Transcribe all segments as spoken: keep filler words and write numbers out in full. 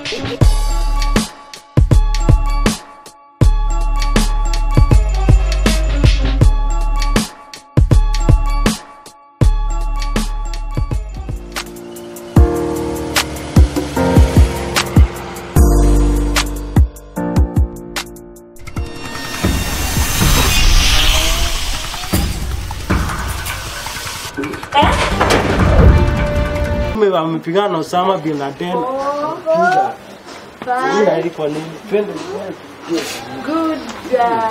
Wamepigana na Osama bin Laden. Kuja. Hii ilikuwa ni twende. Good job.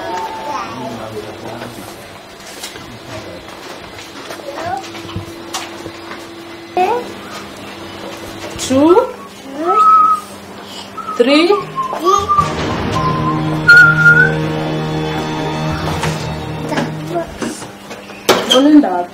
Two. Three. Olinda.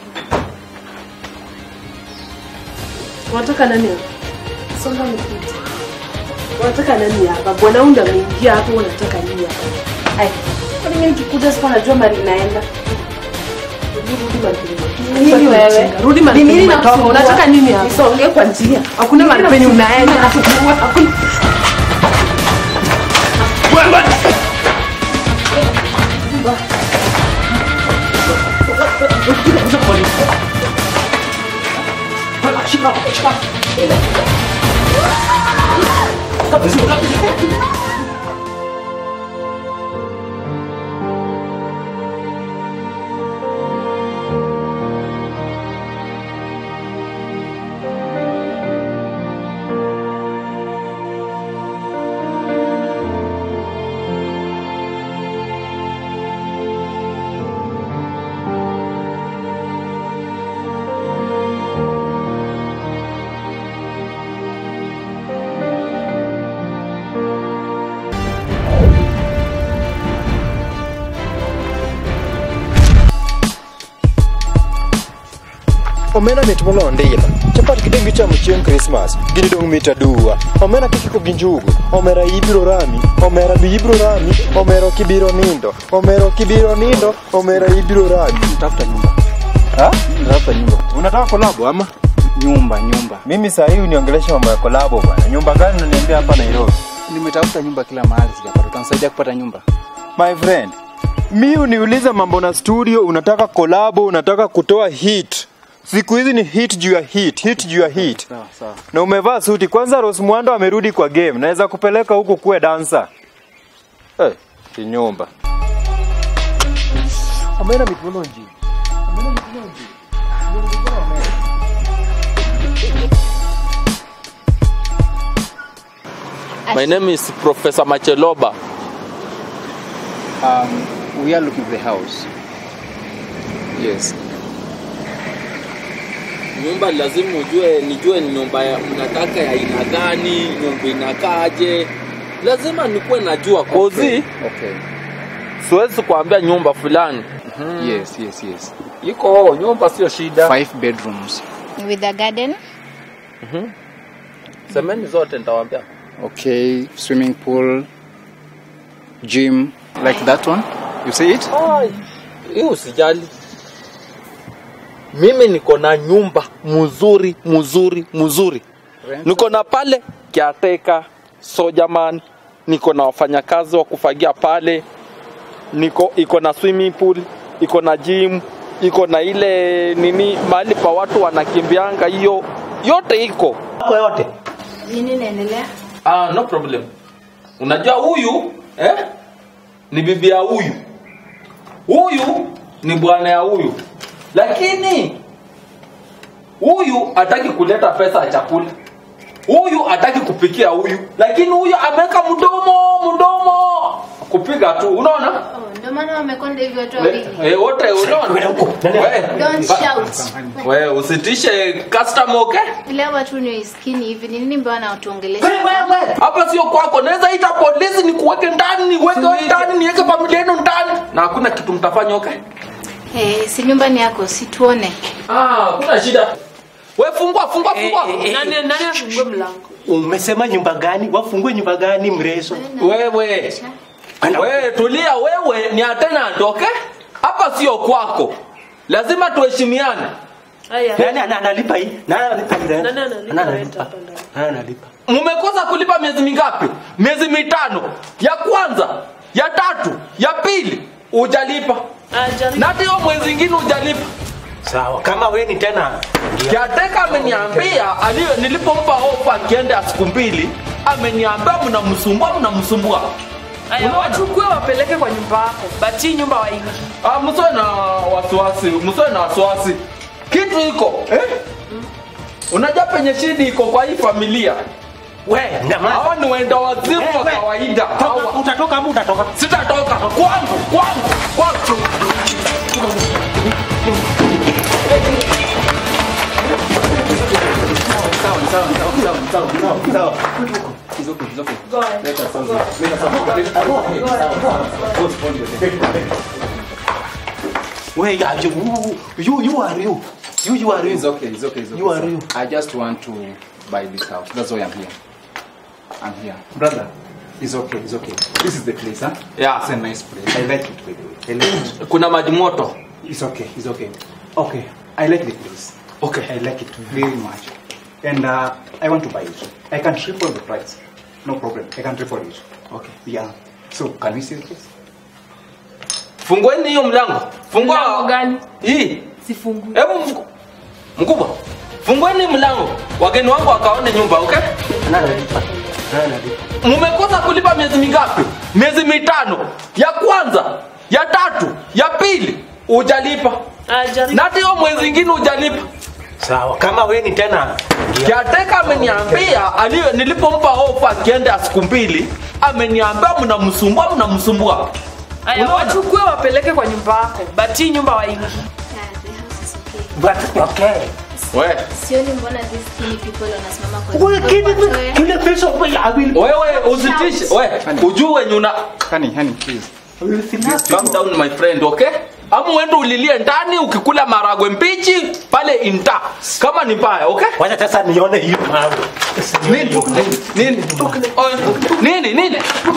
Wataka nani? Songa nipite. Wataka nani hapa? Bwana unda ameingia hapo unataka nini hapa? Hai. Kwa nini nikikuja sasa najua mali naenda? Rudi mali. Nini wewe? Rudi mali. Mimi natoka. Unataka nini hapa? Songe kwa njia. Hakuna mali penye unaenda. Hakuna. Bwana. Shika, shika. Omena mitmolo ndila. Chapat kidengi cha mchieng Christmas. Gini dong mita dua. Omena kikiko ginjugu. Omera ibiro rami. Omera ibiro rami. Omero kibiro nindo. Omero kibiro nindo. Omera ibiro rami. Unatafuta nyumba. Ha? Unatafuta nyumba. Unataka kolabo ama? Nyumba, nyumba. Mimi saa hii uniongelesha mambo ya kolabo bwana. Nyumba gani unaniambia hapa Nairobi? Nimetafuta nyumba kila mahali sijapata. Utanisaidia kupata nyumba? My friend, mimi uniuliza mambo na studio, unataka kolabo, unataka kutoa hit. Siku hizi ni hit juu ya hit, hit juu ya hit. Sawa, sawa. Na umevaa suti. Kwanza Rose Muhando amerudi kwa game. Naweza kupeleka huko kuwe dancer. Eh, hey, kinyumba. Omena mitmolonji. Omena mitmolonji. My name is Professor Macheloba. Um, we are looking for the house. Yes. Nyumba lazima ujue, nijue ni nyumba ya mnataka ya aina gani, nyumba inakaaje. Lazima nikuwe najua kozi. Okay. Okay. Siwezi kuambia nyumba fulani. Mm-hmm. Yes, yes, yes. Iko nyumba sio shida. Five bedrooms. With a garden? Mhm. Semeni zote nitawaambia. Okay, swimming pool, gym, like that one. You see it? Ai, hiyo usijali. Mimi niko na nyumba mzuri, mzuri, mzuri. Niko na pale caretaker, sojaman, niko na wafanyakazi wa kufagia pale. Niko iko na swimming pool, iko na gym, iko na ile nini mahali pa watu wanakimbianga, hiyo yote iko. Kwa yote. Nini naendelea? Ah, no problem. Unajua huyu eh ni bibi ya huyu. Huyu ni bwana ya huyu. Lakini huyu hataki kuleta pesa ya chakula. Huyu hataki kupikia huyu. Lakini huyu ameka mdomo, mdomo kupiga tu. Unaona? Oh, ndio maana wamekonda hivyo watu wawili. Eh, wote unaona? Don't shout. Wewe usitishe customer, okay? Leo watu ni skini hivi. Ni nini mbona watuongelesha? Wewe hapa sio kwako. Naweza ita polisi ni kuweke ndani, niweke ndani, niweke familia yenu ndani. Na hakuna kitu mtafanya, okay? Eh, si nyumba ni yako, si tuone. Ah, kuna shida. Wewe fungua, fungua, fungua. Eh, eh, Nani nani afungue mlango? umesema nyumba gani? Wafungue nyumba gani mreso? Wewe. Wewe tulia, wewe ni tenant, okay? Hapa sio kwako. Lazima tuheshimiane. Nani analipa hii? Nani analipa? Nani analipa? Nani analipa? Mumekosa kulipa miezi mingapi? Miezi mitano. Ya kwanza, ya tatu, ya pili hujalipa. Ajaribu. Na hiyo mwezi mwingine hujalipa. Sawa, kama wewe ni tena. Kiateka ameniambia aliyo nilipompa ofa akienda siku mbili, ameniambia mnamsumbua mnamsumbua. Aya, wachukue wapeleke kwa nyumba yako. Bati nyumba waingi. Ah, msiwe na wasiwasi, msiwe na wasiwasi. Kitu iko, eh? Mm. Unajua penye shida iko kwa hii familia. Wewe, nyamaza. Hawa ni wenda wazimu wa kawaida. Hawa Utatoka ama utatoka? sitatoka kwangu, kwangu, kwangu. Sawa, sawa, sawa, sawa, sawa, sawa. It's okay, it's okay. Go ahead. Let us solve it. Let us solve it. Go spoil your day. Where are you? You, you are you. You, you are you. It's okay, it's okay, it's okay. You are sir. you. I just want to buy this house. That's why I'm here. I'm here. Brother, it's okay, it's okay. This is the place, huh? Yeah. It's a nice place. I like it, by the way. I like it. Kuna maji moto. It's okay, it's okay. Okay, I like the place. Okay. I like it very much. And uh, I want to buy it. I can triple the price. No problem. I can triple it. Okay. Yeah. So, can we see the place? Fungueni hiyo mlango. Fungua. Mlango gani? Hii. Sifungui. Hebu mfu- mkubwa. Fungueni mlango. Wageni wangu wakaone nyumba, okay? Nani analipa? Nani analipa? Mumekosa kulipa miezi mingapi? Miezi mitano. Ya kwanza, ya tatu, ya pili hujalipa. Ajaribu. Na hiyo mwezi mwingine hujalipa. Sawa, kama wewe ni tena. Kiateka ameniambia aliyo nilipompa ofa akienda siku mbili, ameniambia mnamsumbua mnamsumbua. Aya, Unaona? wachukue wapeleke kwa nyumba yako. Bati nyumba waingi. Yeah, the house is okay. But okay. We, Sioni mbona these skinny people wanasimama kwa Wewe kile kile pesa wewe I will. wewe usitishe. We, ujue wenye una Honey, honey, please. calm down my friend, okay? Amu uende ulilie ndani ukikula maragwe mbichi pale inta. Kama ni mbaya, okay? Wacha sasa nione hiyo mawe. Nini? Nini? Oye, nini? Nini?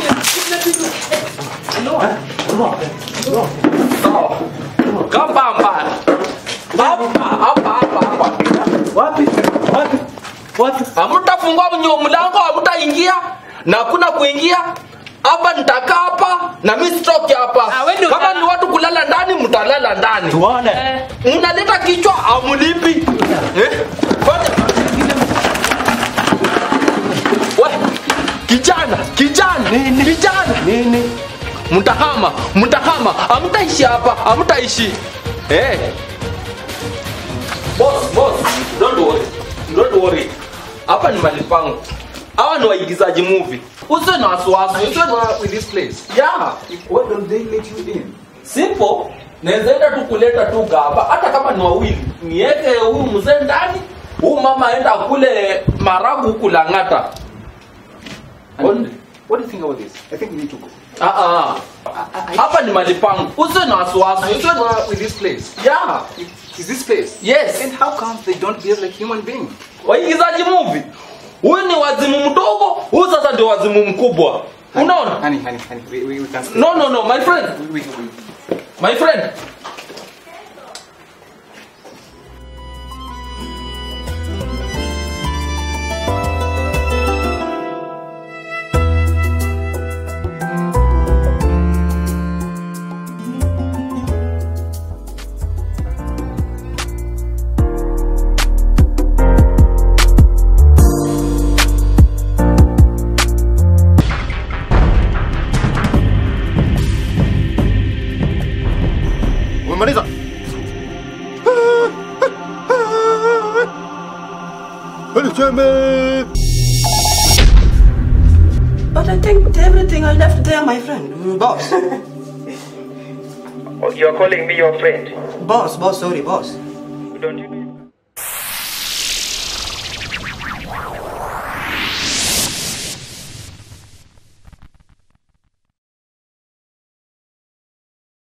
Sawa. Kamba mbaya. Hapa, hapa, hapa, hapa. Wapi? Wapi? Wapi? Hamtafungua mnyo mlango, hamtaingia na hakuna kuingia. Hapa nitakaa hapa na mimi sitoki hapa. Ah, wewe ndio Kama utala- ni watu kulala ndani, mtalala ndani. Tuone. Eh. Unaleta kichwa amulipi. Eh? Fanya. We, kijana, kijana, kijana. Nini? Mtahama, mtahama, hamtaishi hapa, hamtaishi. Eh. Boss, boss, don't worry. Don't worry. Hapa ni mali pangu. Hawa ni waigizaji movie. Usiwe na wasiwasi, usiwe na With this place. yeah. Why don't they let you in? Simple. Naweza enda tu kuleta tu gaba hata kama ni wawili. Niweke huyu mzee ndani, huyu mama aenda kule maragu kula ngata. And what do you think about this? I think we need to go. Ah ah. Hapa ni mali pangu. Usiwe na wasiwasi, usiwe na With this place. yeah. Is this place? Yes. And how come they don't behave like human beings? Waigizaji movie. Huyu ni wazimu mdogo, huyu sasa ndio wazimu mkubwa. Unaona? Honey, honey, honey, we, we, we can stay. No no no, my friend. We, we, we. My friend. Umemaliza? Hadi chembe. But I think everything I left there, my friend. Mm, boss. Oh, you're calling me your friend. Boss, boss, sorry, boss. Don't you